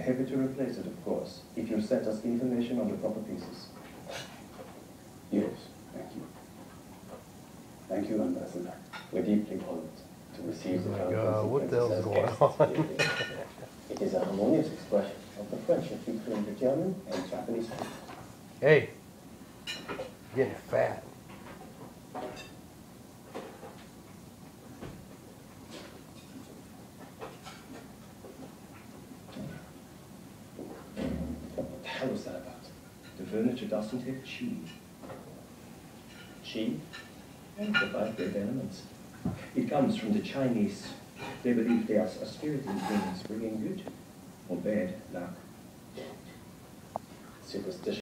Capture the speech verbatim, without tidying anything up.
happy to replace it, of course, if you send us information on the proper pieces. Yes, thank you. Thank you, Ambassador. We're deeply honored to receive the Like, Crown uh, what the Prince's hell's going guests on? here. It is a harmonious expression of the friendship between the German and Japanese people. Hey, getting fat. What the hell was that about? The furniture doesn't have chi. Chi? And the five great elements. It comes from the Chinese. They believe they are a spirit in things bringing good or bad luck. Superstition.